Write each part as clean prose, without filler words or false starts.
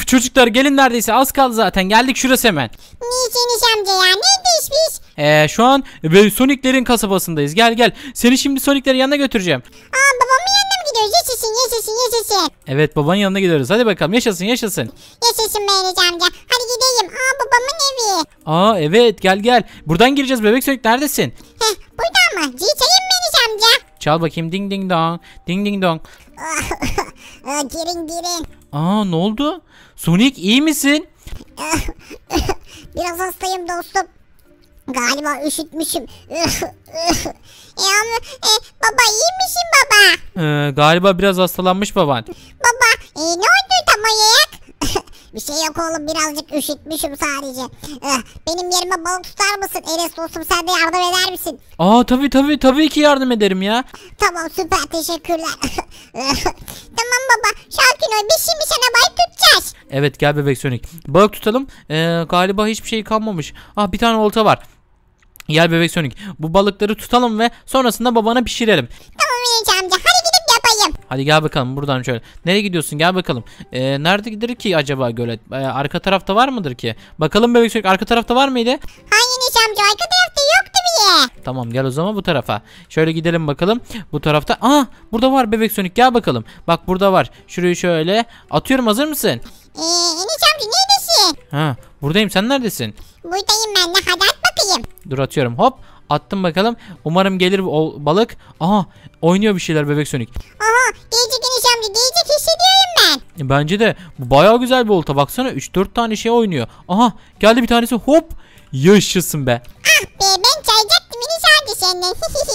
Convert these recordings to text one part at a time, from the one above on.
Çocuklar gelin, neredeyse az kaldı zaten, geldik şurası hemen. Niye Enes amca ya? Neredeyiz biz? Şu an Sonic'lerin kasabasındayız, gel. Seni şimdi Sonic'lerin yanına götüreceğim. Babamın yanına mı gidiyoruz? Yaşasın. Evet, babanın yanına gidiyoruz, hadi bakalım, yaşasın. Yaşasın be Enes amca. Hadi gidelim. Babamın evi. Evet, gel buradan gireceğiz. Bebek Sonic neredesin? Burada mı? Çayım mı Enes amca? Çal bakayım, ding ding dong, ding ding dong. Girin. Ne oldu? Sonic, iyi misin? Biraz hastayım dostum. Galiba üşütmüşüm. Baba iyi misin baba? Galiba biraz hastalanmış baban. Baba ne oldu tam olarak? Bir şey yok oğlum, birazcık üşütmüşüm sadece. Benim yerime balık tutar mısın? Enes dostum, sen de yardım eder misin? Tabii ki yardım ederim ya. Tamam, süper, teşekkürler. Tamam baba, sakin ol, biz şimdi sana balık tutacağız. Evet, gel Bebek Sonic, balık tutalım. Galiba hiçbir şey kalmamış. Bir tane olta var. Gel Bebek Sonic, bu balıkları tutalım ve sonrasında babana pişirelim. Tamam Enes amca, hadi gidip yapayım. Hadi gel bakalım buradan şöyle. Nereye gidiyorsun, gel bakalım. Nerede gider ki acaba gölet? Arka tarafta var mıdır ki? Bakalım Bebek Sonic, arka tarafta var mıydı? Hayır Enes amca, arka tarafta yoktu bile. Tamam, gel o zaman bu tarafa. Şöyle gidelim bakalım. Bu tarafta. Burada var Bebek Sonic, gel bakalım. Bak burada var. Şurayı şöyle atıyorum, hazır mısın? Enes amca neredesin? Buradayım, sen neredesin? Buradayım ben de, hadi at bakayım. Dur, atıyorum, hop. Attım bakalım. Umarım gelir o balık. Oynuyor bir şeyler Bebek Sonic. Gelecek Enes amca, gelecek, hissediyorum ben. Bence de bu bayağı güzel bir olta. Baksana, 3-4 tane şey oynuyor. Geldi bir tanesi, hop. Yaşasın be. Ben çalacaktım Enes amca senden.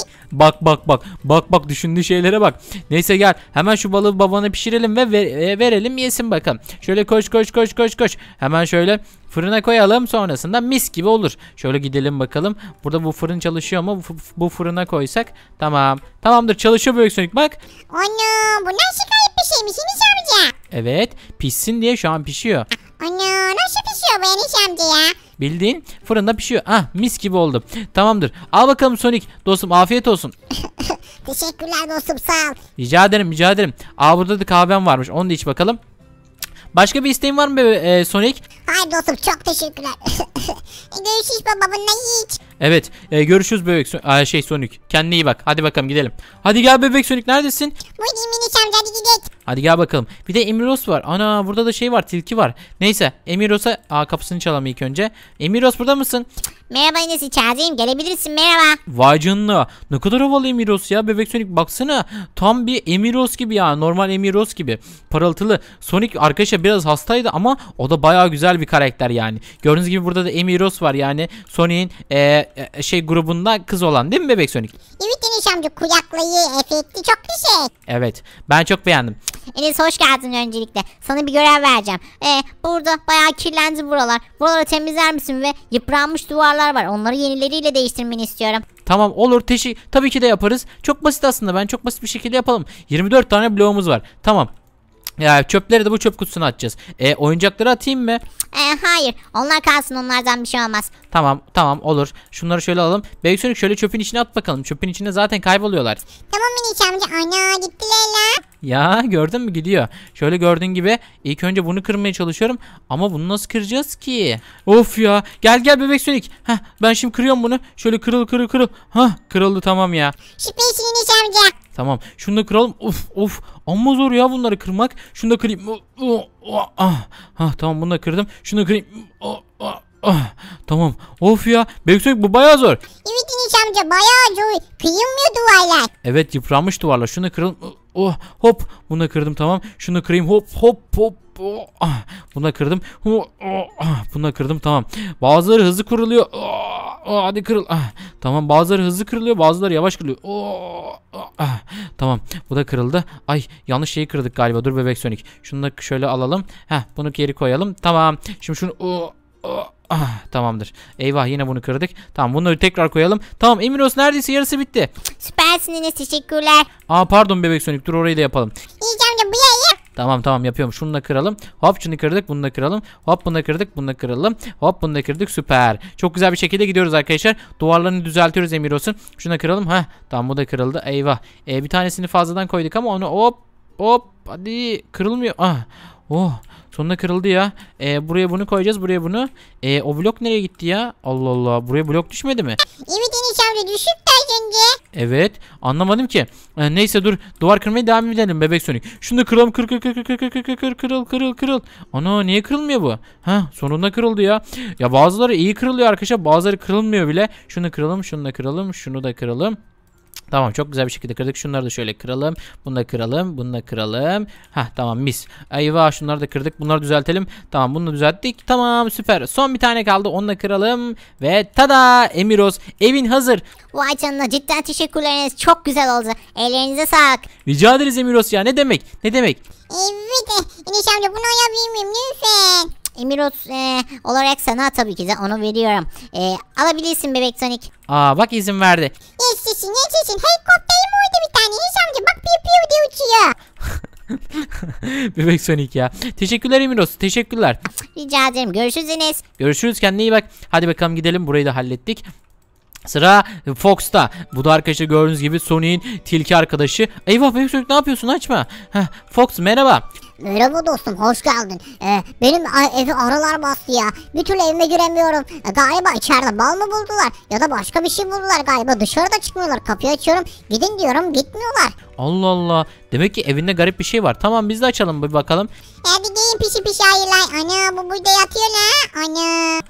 Bak düşündüğü şeylere bak. Neyse, gel hemen şu balığı babana pişirelim ve verelim, yesin bakalım. Şöyle koş. Hemen şöyle fırına koyalım, sonrasında mis gibi olur. Şöyle gidelim bakalım. Burada bu fırın çalışıyor mu? Bu fırına koysak tamamdır, çalışıyor Bebek Sonic, bak. Ana, bu nasıl kayıp bir şeymiş Enes amca? Evet, pişsin diye şu an pişiyor. Ana, nasıl pişiyor bu Enes amca ya? Bildiğin fırında pişiyor. Mis gibi oldu. Tamamdır. Al bakalım Sonic. Dostum, afiyet olsun. Teşekkürler dostum, sağ ol. Rica ederim. Burada da kahvem varmış. Onu da iç bakalım. Başka bir isteğin var mı Sonic? Hayır dostum, çok teşekkürler. Görüşürüz baba, bununla hiç. Evet, görüşürüz bebek Sonic. Kendine iyi bak. Hadi bakalım gidelim. Hadi gel Bebek Sonic, neredesin? Buradayım Enes amca, hadi gidelim. Hadi gel bakalım. Bir de Emiros var. Burada da şey var, tilki var. Neyse, Emiros'a kapısını çalalım ilk önce. Emiros, burada mısın? Merhaba Enes, içerideyim, gelebilirsin, merhaba. Vay canına, ne kadar havalı Emiros ya. Bebek Sonic, baksana, tam bir Emiros gibi ya, normal Emiros gibi parıltılı. Sonic arkadaşlar biraz hastaydı ama o da bayağı güzel bir karakter yani. Gördüğünüz gibi burada da Emiros var, yani Sonic'in grubunda kız olan, değil mi Bebek Sonic? Evet Enes amca, kulaklığı efekti çok güzel. Evet, ben çok beğendim. Enes, hoş geldin öncelikle. Sana bir görev vereceğim. Burada bayağı kirlendi buralar. Buraları temizler misin ve yıpranmış duvarlar var. Onları yenileriyle değiştirmeni istiyorum. Tamam, olur, tabii ki de yaparız. Çok basit aslında, ben çok basit bir şekilde yapalım. 24 tane bloğumuz var. Tamam. Ya çöpleri de bu çöp kutusuna atacağız. Oyuncakları atayım mı? Hayır, onlar kalsın, onlardan bir şey olmaz. Tamam, olur. Şunları şöyle alalım. Bebek Sonic, şöyle çöpün içine at bakalım. Çöpün içinde zaten kayboluyorlar. Tamam Enes amca, ana gittiler la. Ya gördün mü, gidiyor. Şöyle gördüğün gibi ilk önce bunu kırmaya çalışıyorum. Ama bunu nasıl kıracağız ki? Of ya. Gel Bebek Sonic. Ben şimdi kırıyorum bunu. Şöyle kırıl. Kırıldı, tamam ya. Süpersin Enes amca. Tamam. Şunu da kıralım. Of. Amma zor ya bunları kırmak. Şunu da kırayım. Tamam, bunu da kırdım. Şunu da kırayım. Tamam. Of ya. Bebek Sonic, bu bayağı zor. Evet Enes amca, bayağı zor. Kıyılmıyor duvarlar. Evet, yıpranmış duvarlar. Şunu da kıralım. Hop. Bunu da kırdım, tamam. Şunu da kırayım. Hop. Bunu da kırdım. Bunu da kırdım, tamam. Bazıları hızlı kırılıyor. Hadi kırıl. Tamam, bazıları hızlı kırılıyor, bazıları yavaş kırılıyor. Tamam, bu da kırıldı. Ay, yanlış şeyi kırdık galiba. Dur Bebek Sonic. Şunu da şöyle alalım. Bunu geri koyalım. Tamam. Şimdi şunu tamamdır. Eyvah, yine bunu kırdık. Tamam, bunları tekrar koyalım. Tamam, Emiros neredeyse yarısı bitti. Süpersin Enes, teşekkürler. Pardon Bebek Sonic, dur orayı da yapalım. Enes amca, bu yayı. Tamam, yapıyorum. Şunu da kıralım. Hop, şunu kırdık, bunu da kıralım. Hop, bunu da kırdık, bunu da kıralım. Hop, bunu da kırdık, süper. Çok güzel bir şekilde gidiyoruz arkadaşlar. Duvarlarını düzeltiyoruz Emiros'un. Şunu da kıralım. Tamam, bu da kırıldı. Eyvah. Bir tanesini fazladan koyduk ama onu hop hadi kırılmıyor. Sonunda kırıldı ya. Buraya bunu koyacağız, buraya bunu. O blok nereye gitti ya? Allah Allah, buraya blok düşmedi mi? Evet Enes amca düşük az önce. Evet, anlamadım ki. Neyse dur, duvar kırmaya devam edelim bebek Sonic. Şunu da kıralım, kırıl. Ana, niye kırılmıyor bu? Sonunda kırıldı ya. Ya bazıları iyi kırılıyor arkadaşlar, bazıları kırılmıyor bile. Şunu kıralım, şunu da kıralım, şunu da kıralım. Tamam, çok güzel bir şekilde kırdık. Şunları da şöyle kıralım. Bunu da kıralım. Bunu da kıralım. Tamam, mis. Eyvah, şunları da kırdık. Bunları düzeltelim. Tamam, bunu da düzelttik. Tamam, süper. Son bir tane kaldı. Onu da kıralım. Ve tada, Emiros, evin hazır. Vay canına, cidden teşekkürleriniz. Çok güzel oldu. Ellerinize sağlık. Rica ederiz Emiros ya. Ne demek? Ne demek? Evet Enes amca, bunu alabilir miyim lütfen? Emiros olarak sana tabii ki de onu veriyorum. Alabilirsin bebek Sonic. Bak izin verdi. Yaşasın. Helikopterim orada bir tane. Enes amca bak, piu piu diye uçuyor. Bebek Sonic ya. Teşekkürler Emiros. Teşekkürler. Rica ederim. Görüşürüz Enes. Görüşürüz. Kendine iyi bak. Hadi bakalım gidelim. Burayı da hallettik. Sıra Fox'ta. Bu da arkadaşlar gördüğünüz gibi Sonic'in tilki arkadaşı. Eyvah bebek Sonic, ne yapıyorsun? Açma. Fox merhaba. Merhaba dostum, hoş geldin. Benim evi arılar bastı ya. Bir türlü evime giremiyorum. Galiba içeride bal mı buldular ya da başka bir şey buldular galiba. Dışarıda çıkmıyorlar. Kapıyı açıyorum. Gidin diyorum, gitmiyorlar. Allah Allah. Demek ki evinde garip bir şey var. Tamam, biz de açalım bir bakalım. Hadi gelin pişi pişi ayılar. Ana, bu burada yatıyor la. Ana.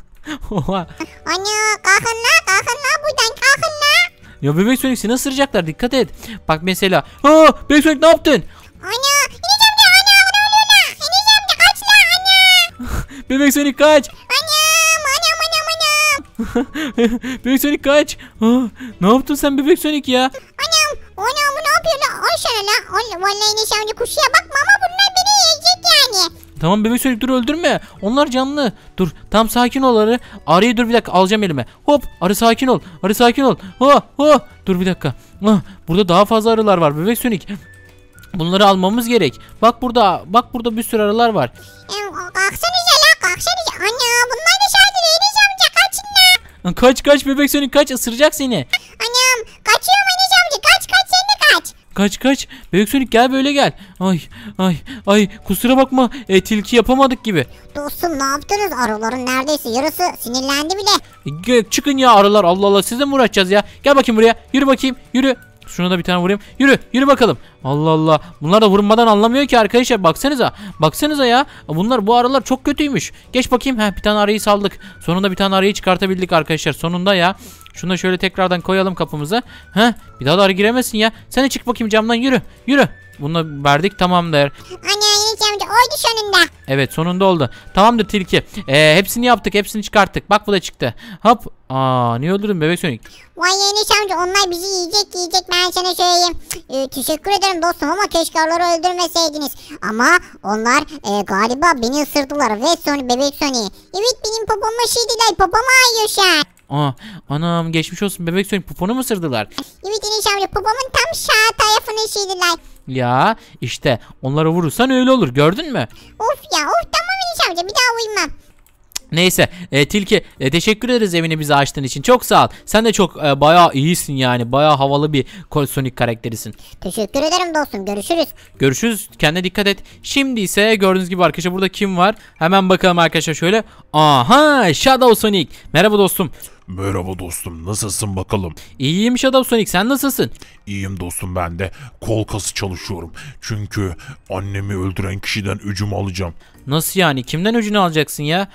Ana, kalkın la buradan, kalkın la. Ya bebek Sonic, seni ısıracaklar, dikkat et. Bak mesela. Bebek Sonic ne yaptın? Ana. Bebek Sonic kaç. Anam. Bebek Sonic kaç. Ne yaptın sen bebek Sonic ya? Anam bu ne yapıyor la? Aşağıya la. Vallahi Enes amca, kuşuya bakma ama bunlar beni yiyecek yani. Tamam bebek Sonic, dur öldürme. Onlar canlı. Dur, tam sakin ol arı. Arıyı dur bir dakika, alacağım elime. Hop, arı sakin ol. Arı sakin ol. Dur bir dakika. Burada daha fazla arılar var bebek Sonic. Bunları almamız gerek. Bak burada bir sürü arılar var. Kalksanıza la, kalksanıza. Ana, bunlar da saldırıyor Enes amca, kaçın la. Kaç bebek Sonic, kaç, ısıracak seni. Anam, kaçıyorum Enes amca, kaç sen de kaç. Kaç bebek Sonic, gel böyle gel. Ay kusura bakma, tilki yapamadık gibi. Dostum, ne yaptınız? Arıların neredeyse yarısı sinirlendi bile. Çıkın ya arılar, Allah Allah, sizle mi uğraşacağız ya? Gel bakayım buraya, yürü bakayım, yürü. Şuna da bir tane vurayım. Yürü bakalım. Allah Allah. Bunlar da vurmadan anlamıyor ki arkadaşlar. Baksanıza ya. Bu arılar çok kötüymüş. Geç bakayım. Bir tane arıyı saldık. Sonunda bir tane arıyı çıkartabildik arkadaşlar. Sonunda ya. Şunu da şöyle tekrardan koyalım kapımıza. Bir daha da arı giremesin ya. Sen de çık bakayım camdan, yürü. Bunu verdik, tamamdır. Ana, Enes amca oldu sonunda. Evet, sonunda oldu. Tamamdır tilki. Hepsini yaptık, hepsini çıkarttık. Bak bu da çıktı. Hop. Niye öldürdün bebek Sonic? Vay Enes amca, onlar bizi yiyecek, ben sana söyleyeyim. Teşekkür ederim dostum ama keşke onları öldürmeseydiniz. Ama onlar galiba beni ısırdılar ve sonra bebek Sonic. Evet, benim popoma şiirdiler, popoma ağrıyor şu an. Anam, geçmiş olsun bebek Sonic, poponu mu ısırdılar? Evet Enes amca, popomun tam sağ tarafını şiirdiler. Ya işte onlara vurursan öyle olur, gördün mü? Of tamam Enes amca, bir daha uyumam. Neyse tilki, teşekkür ederiz evini bize açtığın için, çok sağ ol. Sen de çok bayağı iyisin yani, bayağı havalı bir Sonic karakterisin. Teşekkür ederim dostum, Görüşürüz, kendine dikkat et. Şimdi ise gördüğünüz gibi arkadaşlar burada kim var? Hemen bakalım arkadaşlar şöyle. Shadow Sonic, merhaba dostum. Merhaba dostum, nasılsın bakalım? İyiyim Shadow Sonic, sen nasılsın? İyiyim dostum, ben de kol kası çalışıyorum. Çünkü annemi öldüren kişiden öcümü alacağım. Nasıl yani, kimden öcünü alacaksın ya?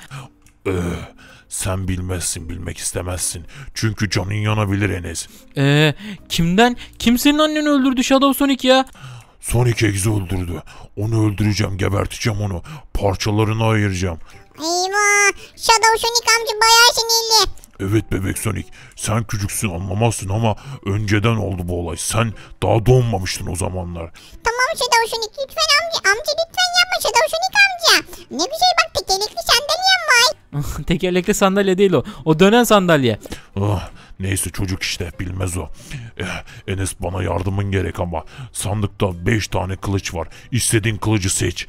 Sen bilmezsin, bilmek istemezsin. Çünkü canın yanabilir Enes. Kimden? Kim senin anneni öldürdü Shadow Sonic ya? Sonic Eggs'i öldürdü. Onu öldüreceğim, geberteceğim onu. Parçalarına ayıracağım. Eyvah, Shadow Sonic amca bayağı sinirli. Evet bebek Sonic, sen küçüksün anlamazsın ama önceden oldu bu olay. Sen daha doğmamıştın o zamanlar. Tamam Shadow Sonic, lütfen amca lütfen yapma Shadow Sonic amca. Ne güzel bak, tekerlekli sandalyem var. Tekerlekli sandalye değil o. O dönen sandalye. Neyse çocuk işte, bilmez o. Enes, bana yardımın gerek ama sandıkta 5 tane kılıç var. İstediğin kılıcı seç.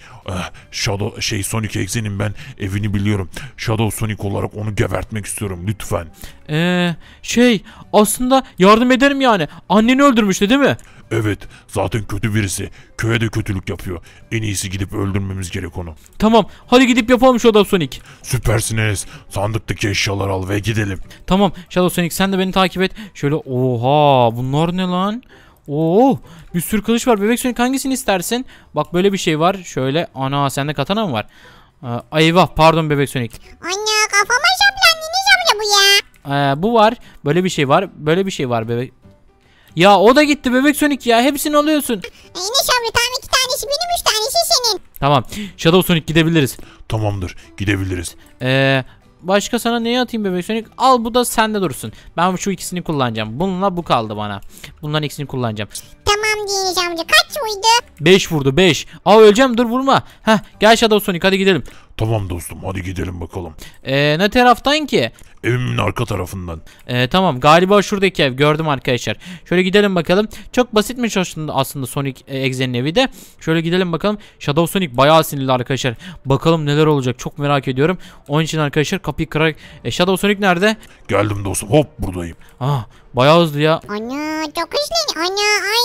Sonic Eggs'in ben evini biliyorum. Shadow Sonic olarak onu gebertmek istiyorum lütfen. Aslında yardım ederim yani. Anneni öldürmüştü değil mi? Evet, zaten kötü birisi. Köye de kötülük yapıyor. En iyisi gidip öldürmemiz gerek onu. Tamam hadi gidip yapalım Shadow Sonic. Süpersin Enes. Sandıktaki eşyaları al ve gidelim. Tamam Shadow Sonic sen de beni takip et. Şöyle oha bunlar ne lan? Oo bir sürü kılıç var. Bebek Sonic hangisini istersin? Bak böyle bir şey var. Şöyle ana sende katana mı var? Eyvah pardon Bebek Sonic. Ana kafama şaplandı. Ne şapla bu ya? Bu var. Böyle bir şey var. Böyle bir şey var bebek. Ya o da gitti Bebek Sonic ya. Hepsini alıyorsun. Ne şapla tam 2 tanesi benim 3 tanesi senin. Tamam. Shadow Sonic gidebiliriz. Tamamdır, gidebiliriz. Başka sana neyi atayım Bebek Sonic? Al bu da sende dursun. Ben şu ikisini kullanacağım. Bununla bu kaldı bana. Bunların ikisini kullanacağım. Tamam Deniz amca kaç mıydı? 5 vurdu 5. Aa öleceğim dur vurma. Heh gel Shadow Sonic hadi gidelim. Tamam dostum, hadi gidelim bakalım. Ne taraftan ki? Evimin arka tarafından. Tamam galiba şuradaki ev gördüm arkadaşlar. Şöyle gidelim bakalım. Çok basitmiş aslında Sonic Exe'nin evi de. Şöyle gidelim bakalım. Shadow Sonic bayağı sinirli arkadaşlar. Bakalım neler olacak çok merak ediyorum. Onun için arkadaşlar kapıyı kırarak. Shadow Sonic nerede? Geldim dostum, hop buradayım. Bayağı hızlı ya. Ana çok hızlı. Ana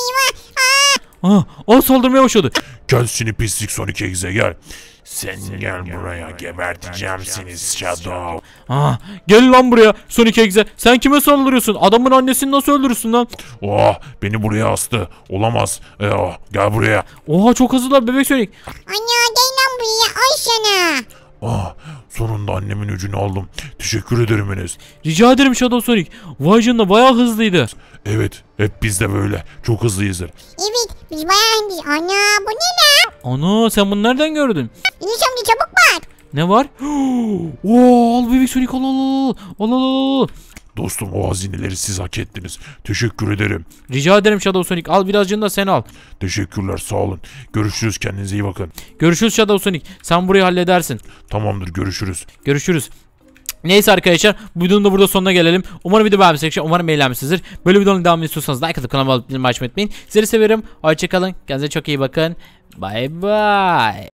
ayva. Saldırmaya başladı. Gel seni pislik Sonic Exe gel. Sen gel buraya, geberteceğim seni Shadow. Gel lan buraya Sonic Exe. Sen kime saldırıyorsun? Adamın annesini nasıl öldürürsün lan? Beni buraya astı. Olamaz. Gel buraya. Oha çok hızlılar Bebek Sonic. Ana gel lan buraya ay sana. Sonunda annemin öcünü aldım. Teşekkür ederim Enes. Rica ederim Shadow Sonic. Vay canına bayağı hızlıydı. Evet, hep biz de böyle. Çok hızlıyızdır. Evet biz bayağı hendiz. Ana bu ne lan? Ana sen bunu nereden gördün? Deniz amca çabuk bak. Ne var? Al Bebek Sonic al. Dostum o hazineleri siz hak ettiniz. Teşekkür ederim. Rica ederim Shadow Sonic. Al birazcını da sen al. Teşekkürler, sağ olun. Görüşürüz, kendinize iyi bakın. Görüşürüz Shadow Sonic. Sen burayı halledersin. Tamamdır, görüşürüz. Görüşürüz. Neyse arkadaşlar bu videonun da burada sonuna gelelim. Umarım video beğenmişsinizdir. Umarım eğlenmişsinizdir. Böyle videonun devamını istiyorsanız like atıp kanalıma abone olmayı unutmayın. Sizleri severim. Hoşçakalın. Kendinize çok iyi bakın. Bye bye.